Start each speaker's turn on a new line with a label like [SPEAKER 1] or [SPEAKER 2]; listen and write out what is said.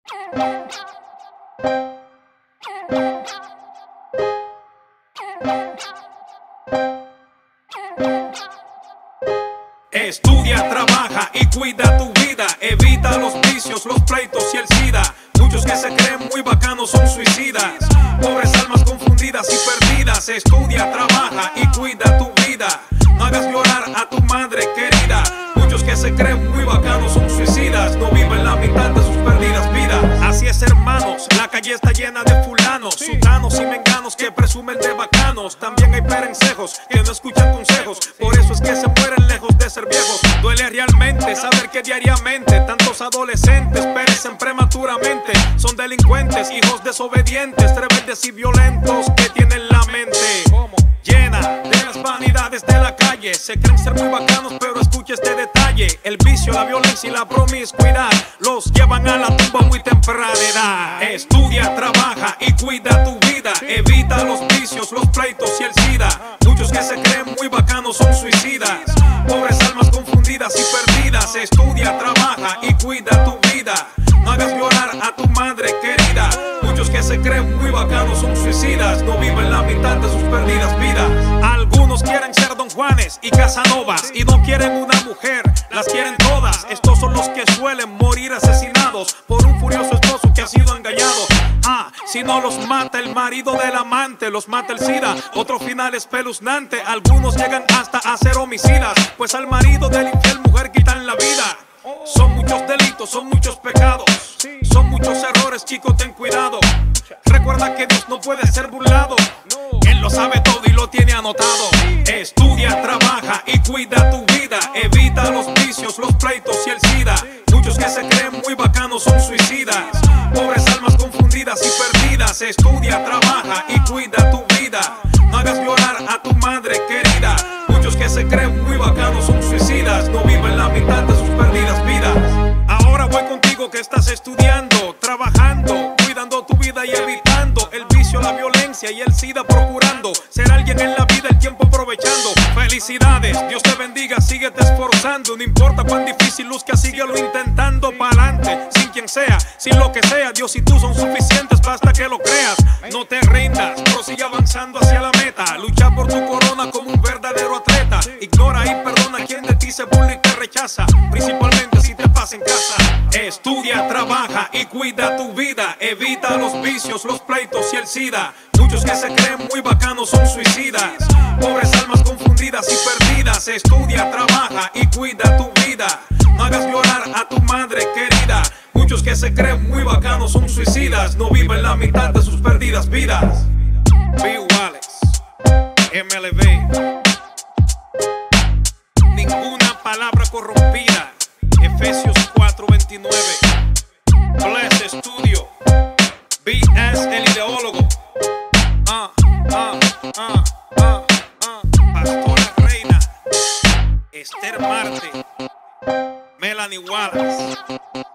[SPEAKER 1] Estudia, trabaja y cuida tu vida. Evita los vicios, los pleitos y el SIDA. Muchos que se creen muy bacanos son suicidas. Pobres almas confundidas y perdidas. Estudia, trabaja y cuida tu vida. No hagas llorar a tu madre querida. Muchos que se creen muy bacanos son suicidas. No viven la mitad de sus perdidas vidas. Así es, hermanos, la calle está llena de fulanos, sutanos y menganos que presumen de bacanos. También hay perencejos que no escuchan consejos. Por eso es que se mueren lejos de ser viejos. Duele realmente saber que diariamente tantos adolescentes perecen prematuramente. Son delincuentes, hijos desobedientes, rebeldes y violentos que tienen la mente llena de las vanidades de la calle. Se creen ser muy bacanos, pero escucha este detalle: el vicio, la violencia y la promiscuidad los llevan a la tumba muy temprana edad. Estudia, trabaja y cuida tu vida. Evita los vicios, los pleitos y el SIDA. Muchos que se creen muy bacanos son suicidas. Pobres almas confundidas y perdidas. Estudia, trabaja y cuida tu vida. No hagas llorar a tu madre querida. Muchos que se creen muy bacanos son suicidas. No viven la mitad de sus perdidas vidas. Algunos quieren ser Don Juanes y Casanovas y no quieren una mujer, las quieren todas. Estos son los que suelen morir asesinados por un furioso esposo que ha sido engañado. Si no los mata el marido del amante, los mata el SIDA. Otro final espeluznante. Algunos llegan hasta a ser homicidas, pues al marido de la infiel mujer quitan la vida. Son muchos delitos, son muchos pecados, son muchos errores, chico, ten cuidado. Recuerda que Dios no puede ser burlado. Él lo sabe todo y lo tiene anotado. Estudia, trabaja y cuida tu vida. Evita los vicios, los pleitos y el SIDA. Muchos que se creen muy bacanos son suicidas. Pobres almas confundidas y perdidas. Estudia, trabaja y cuida tu vida. No hagas llorar a tu madre querida. Muchos que se creen muy bacanos son suicidas. No viven la mitad de sus perdidas vidas. Ahora voy contigo que estás estudiando, trabajando, cuidando tu vida y evitando el vicio, la violencia y el SIDA, procurando ser alguien en la vida, el tiempo aprovechando. Felicidades, Dios te bendiga, síguete esforzando. No importa cuán difícil luzca, síguelo intentando pa'lante. Sin quien sea, sin lo que sea, Dios y tú son suficientes, basta que lo creas. No te rindas, prosigue avanzando hacia la meta. Lucha por tu corona como un verdadero atleta. Ignora y perdona a quien de ti se burla y te rechaza, principalmente si te pasa en casa. Estudia, trabaja y cuida tu vida. Evita los vicios, los pleitos y el SIDA. Muchos que se creen muy bacanos son suicidas. Pobres almas confundidas y perdidas. Estudia, trabaja y cuida tu vida. No hagas llorar a tu madre querida. Muchos que se creen muy bacanos son suicidas. No viven la mitad de sus perdidas vidas. B. Wallace, MLB. Ninguna palabra corrompida. Efesios 4:29. Bless Studio. BS el ideólogo. Pastora Reina. Esther Marte. Melanie Wallace.